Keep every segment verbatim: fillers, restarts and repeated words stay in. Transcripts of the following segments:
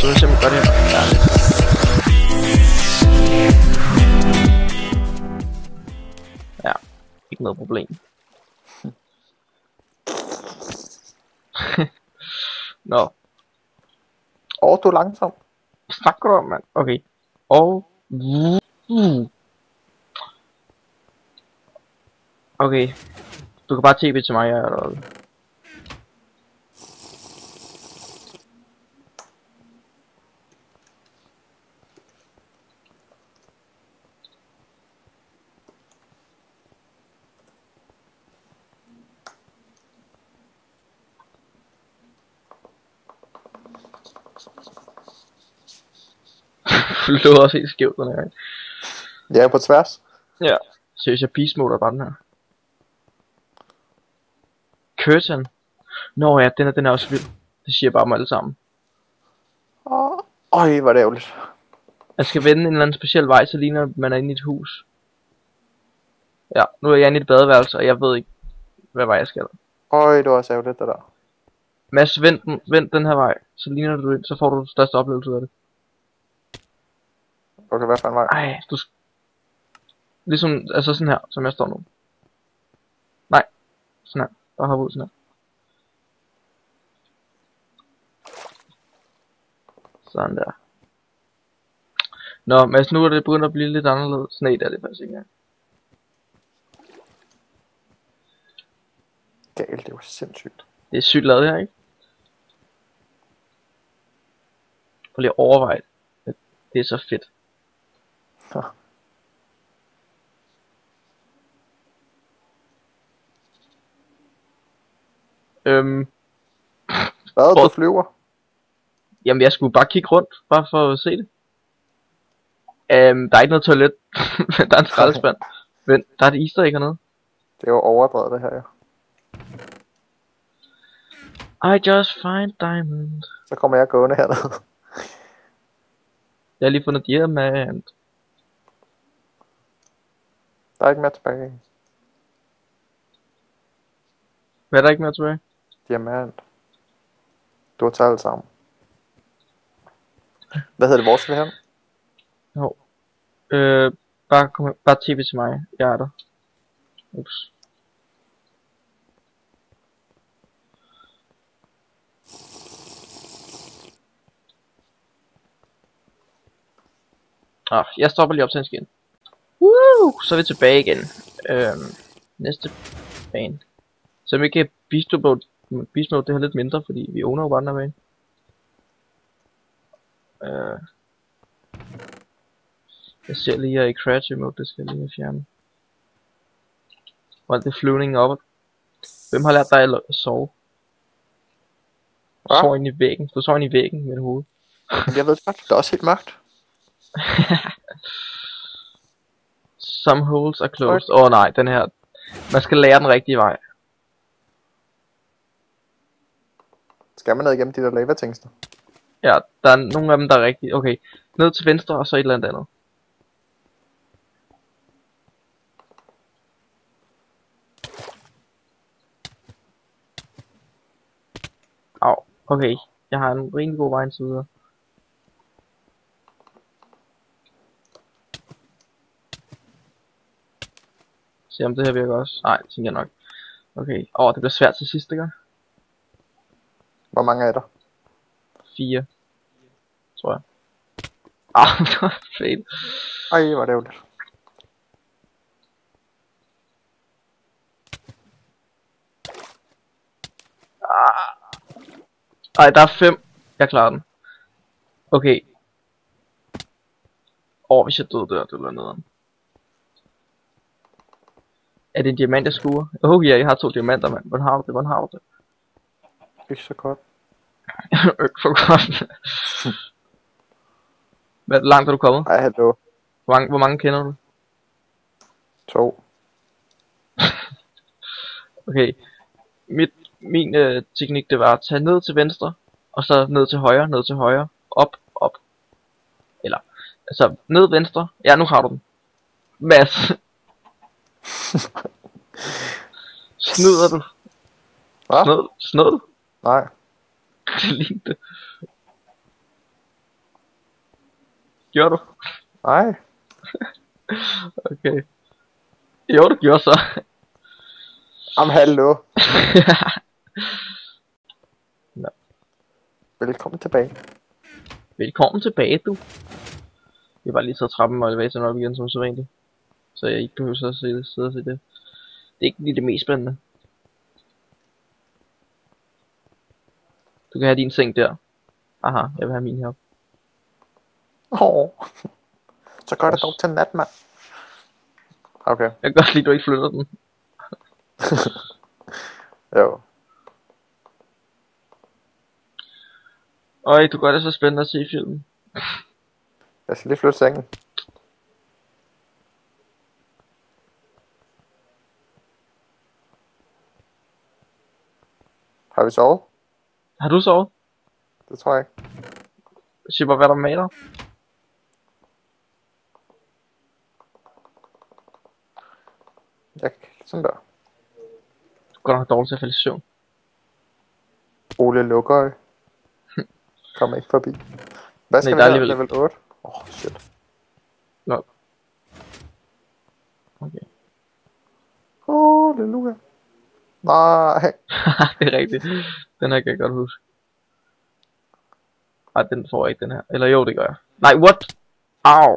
Så jeg simpelthen gør det her. Ja. Ja, ikke noget problem. Nå. Åh, oh, du er langsom. Snakker du om, mand? Okay. Og... Uh. Okay. Du kan bare T P til mig, eller... Det lå også helt skævt den her gang. Ja, på tværs. Ja. Seriøst, jeg beast mode bare den her. Curtain. Nå ja, den er, den er også vild. Det siger bare mig alle sammen. Åh, øj, hvor er det ærgerligt. Jeg skal vende en eller anden speciel vej, så ligner man er inde i et hus. Ja, nu er jeg inde i et badeværelse, og jeg ved ikke, hvad vej jeg skal. Øj, det var også ærgerligt, det der. Mads, vend den, vend den her vej, så ligner du ind, så får du den største oplevelse ud af det. Okay, hvad for en vej? Ej, du sk... Ligesom, altså sådan her, som jeg står nu. Nej, sådan her. Bare hop ud sådan her. Sådan der. Nå, Mads, nu er det begyndt at blive lidt anderledes. Nej, det er det faktisk ikke engang. Galt, det var sindssygt. Det er sygt lavet her, ikke? Prøv lige at overveje det. Det er så fedt. Ja. Øhm, Hvad, Hvor- du flyver? jamen, jeg skulle bare kigge rundt, bare for at se det. Øhm, der er ikke noget toilet. Der er en skraldespand. Men der er et easter egg hernede. Det er jo overdrevet, det her, ja. I just find diamond. Så kommer jeg gående hernede. Jeg har lige fundet diamant. Der er ikke mere tilbage. Hvad er der ikke mere tilbage? Diamant. Du har taget alt sammen. Hvad hedder det, vores vi her? Jo. Øh, bare, kom, bare tv til mig. Jeg er der. Ups. Ah, jeg stopper lige optagelse igen. Woo! Så er vi tilbage igen. Øhm, næste bane. Så vi kan beast mode, beast mode det her lidt mindre, fordi vi owner jo bare den her bane. Øh. Jeg ser lige her i creative mode, det skal jeg lige fjerne. Og alt det flyvningen op. Hvem har lært dig at sove? Du Hva? sover ind i væggen. Du sover ind i væggen med hovedet. Jeg ved det godt, det er også helt mørkt. Some holes are closed. Åh oh, nej, den her. Man skal lære den rigtige vej. Skal man ned igennem de der lava-tingster? Ja, der er nogle af dem, der er rigtige. Okay, ned til venstre og så et eller andet andet. Au, okay. Jeg har en rimelig god vej indtil videre. Se om det her virker også. Nej, det tænker jeg nok. Okay, åh, oh, det bliver svært til sidste gang. Hvor mange er der? Fire. Tror jeg. Ah, det var fedt. Ej, hvor er det ærgerligt. Ej, der er fem. Jeg klarer den. Okay. Åh, oh, hvis jeg døde der, det var nederen. Er det en diamant, jeg skuer? Åh oh, ja, jeg har to diamanter, mand. Hvordan har du det? Hvordan har du det? Ikke så godt. Ikke for godt. Hvor langt er du kommet? Ej, hallo. Hvor mange, hvor mange kender du? To. Okay. Mit, min øh, teknik, det var at tage ned til venstre, og så ned til højre, ned til højre, op, op. Eller, altså, ned venstre. Ja, nu har du den. Mads. Snyder du? Hvad? Snød, snød? Nej. Det lignede det. Gjorde du? Nej. Okay. Jo, du gjorde så. Jamen, hallo. Nå. Velkommen tilbage. Velkommen tilbage, du. Jeg har bare lige taget trappen og elevatoren op igen som så vanligt. Så jeg ikke behøver at se det, sidde og se det. Det er ikke lige det mest spændende. Du kan have din seng der. Aha, jeg vil have min heroppe. Åh. Så gør det dog til nat, mand. Okay. Jeg kan godt lide, at du ikke flytter den. Jo. Øj, du gør det så spændende at se filmen. Jeg skal lige flytte sengen. Har vi sovet? Har du sovet? Det tror jeg ikke. Shipper, hvad der med dig? Jeg kan sådan der. Du går nok dårligt til at falde i søvn. Ole Lukøj. Kom ikke forbi. Hvad skal Nej, vi der er have? alligevel- Level otte? Åh, oh, shit. Nå. Okay. Halleluja. Nej. Det er rigtigt. Den her kan jeg godt huske. Ej, den får jeg ikke, den her. Eller jo, det gør jeg. Nej, what? Au.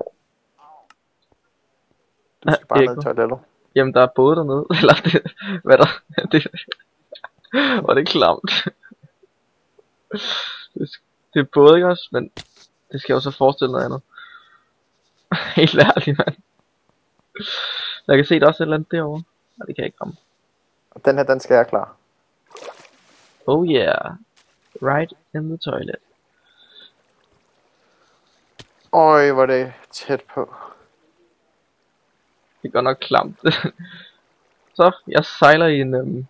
Du skal bare ned i toilettet. Jamen, der er både dernede. Eller det, hvad der? Det, hvor det er klamt. Det, det er både, ikke også? Men det skal jo så forestille noget andet. Helt ærligt, mand. Jeg kan se, der er også et eller andet derovre. Nej, det kan jeg ikke ramme. Den her, den skal jeg klare. Oh yeah. Right in the toilet. Øj, hvor er det tæt på. Det er godt nok klamt. Så, jeg sejler i en... Øhm...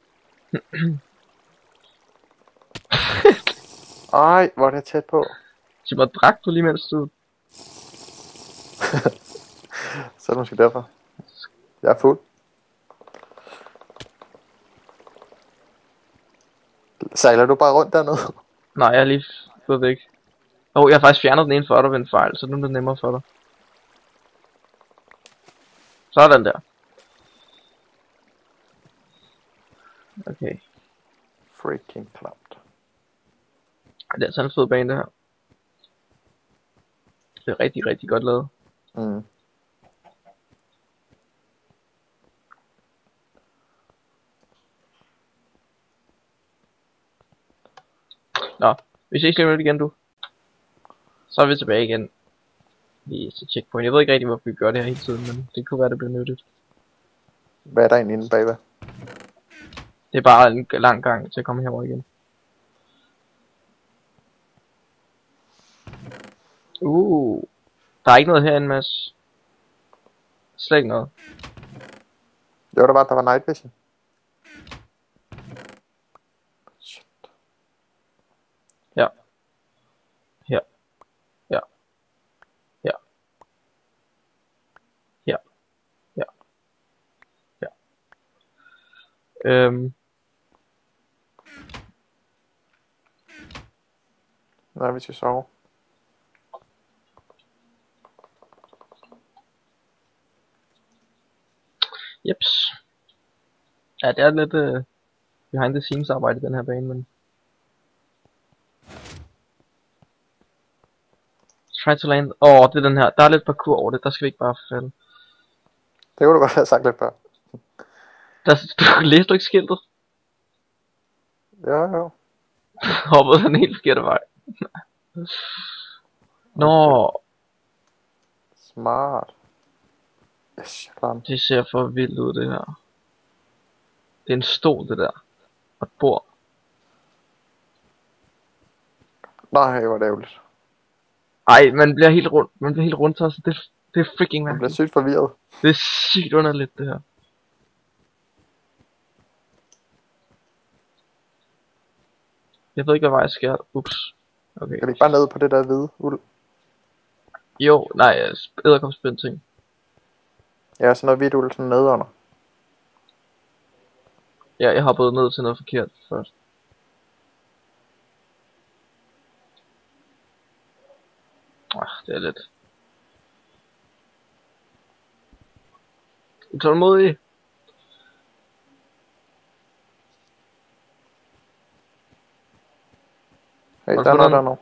Ej, hvor er det tæt på. Så bare drak du lige mens du... Så er det måske derfor. Jeg er fuld. Sejler du bare rundt dernede? Nej, jeg er lige gået væk. Åh, oh, jeg har faktisk fjernet den ene for dig ved en fejl, så nu er det nemmere for dig. Sådan der. Okay. Freaking klamt. Det er sådan en fed bane, det her. Det er rigtig, rigtig godt lavet. Mm. Nå, vi ses lige om lidt igen, du. Så er vi tilbage igen. Lige til checkpoint. Jeg ved ikke rigtig, hvorfor vi gør det her hele tiden, men det kunne være, det bliver nyttigt. Hvad er der egentlig inde bagved? Det er bare en lang gang til at komme herover igen. Uh, der er ikke noget herinde, Mads. Slet ikke noget. Jo, der var, der var night vision. Shit. Ja. Her. Ja. Ja. Ja. Ja. Ja. Øhm. Nej, vi skal sove. Jeps. Ja, det er lidt uh, behind the scenes arbejde i den her bane, men... Try to land... Åh, oh, det er den her. Der er lidt parkour over det, der skal vi ikke bare falde. Det kunne du godt have sagt lidt før. Der, du, læste du ikke skiltet? Jo, jo. Hoppede den helt forkerte vej. Nå, Smart. Yes, jeg klarer den. det ser for vildt ud, det her. Det er en stol, det der. Og et bord. Nej, hvor er det ærgerligt. Ej, man bliver helt rundt. Man bliver helt rundt, så det, det er freaking Jeg bliver mærkeligt. sygt forvirret. Det er sygt underligt, det her. Jeg ved ikke, hvad vej jeg skal. Ups. Okay. Skal vi ikke bare ned på det der hvide uld? Jo, nej, edderkopspind ting. Ja, sådan noget hvidt uld sådan nede under. Ja, jeg hoppede ned til noget forkert først. Ah, det er lidt. Utålmodig. Hey, Har du der er fundet noget den? der nu.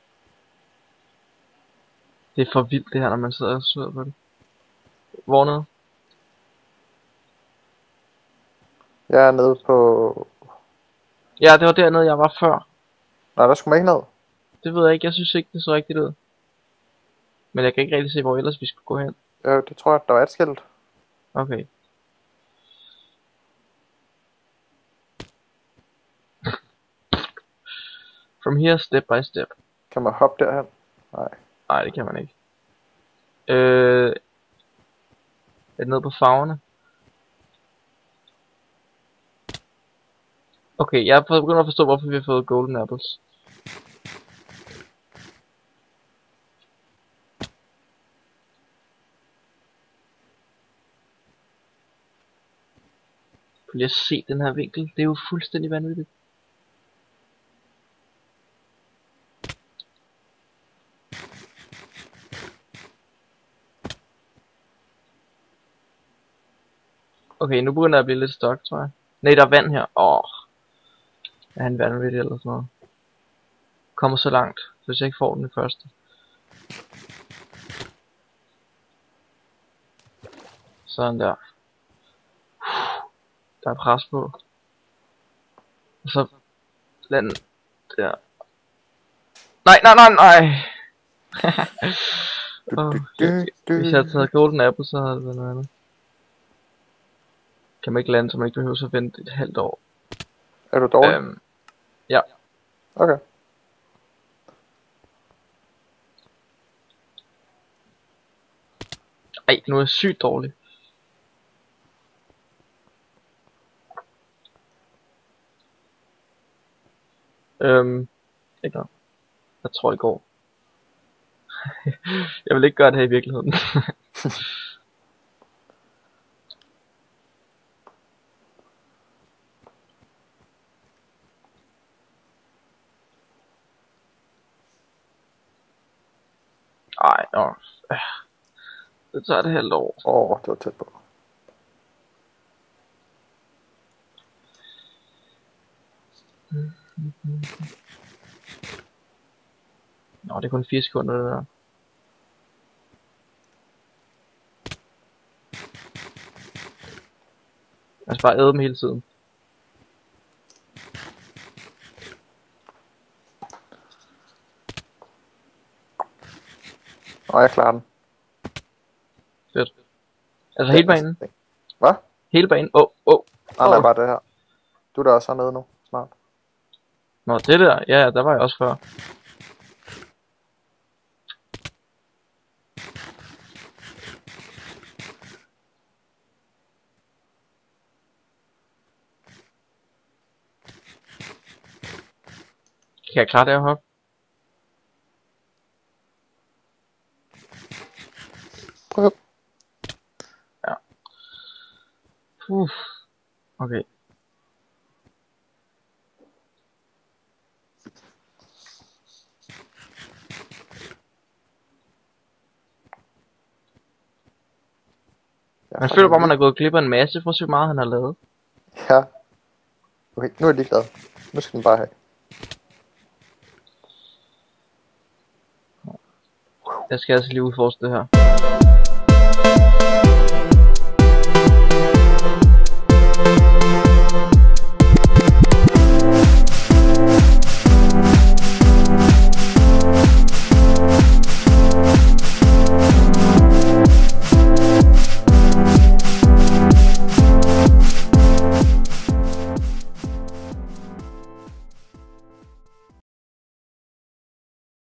Det er for vildt det her, når man sidder og sidder på det. Hvor nede? Jeg er nede på... Ja, det var dernede, jeg var før. Nej, der skulle man ikke ned. Det ved jeg ikke, jeg synes ikke, det så rigtigt ud. Men jeg kan ikke rigtig se, hvor ellers vi skulle gå hen. Øh, det tror jeg, der var et skilt. Okay. From here, step by step. Kan man hoppe derhen? Nej. Nej, det kan man ikke. Øh... Er det nede på farverne? Okay, jeg begynder at forstå, hvorfor vi har fået golden apples. Prøv lige at se den her vinkel. Det er jo fuldstændig vanvittigt. Okay, nu begynder jeg at blive lidt stok, tror jeg. Nej, der er vand her. Åh. Er han vanvittig eller sådan noget? Kommer så langt, hvis jeg ikke får den i første. Sådan der. Der er pres på. Og så land der. Nej, nej, nej, nej. oh, shit. Hvis jeg havde taget golden apple, så havde det været noget andet. Kan man ikke lande, så man ikke behøver at vente et halvt år. Er du dårlig? Øhm, ja. Okay. Ej, nu er jeg sygt dårlig. Øhm, ikke noget. Jeg tror det går. Jeg vil ikke gøre det her i virkeligheden. Ej, nå. Det tager det halvt år. Åh, oh, det var tæt på. Nå, det er kun fire sekunder, det der. Jeg skal bare æde dem hele tiden. Nå, jeg klarer den. Fedt. Altså hele banen. Hvad? Hele banen. Åh, oh, åh. Oh. Nej, nej, bare det her. Du er der også hernede nu, snart. Nå, det der. Ja, der var jeg også før. Kan jeg klare det at hoppe? Prøv. Ja. Uff. Okay. Man føler bare, man er gået glip af en masse. Prøv at se, hvor meget han har lavet. Ja. Okay, nu er jeg lige glad. Nu skal den bare have. Jeg skal altså lige udforske det her.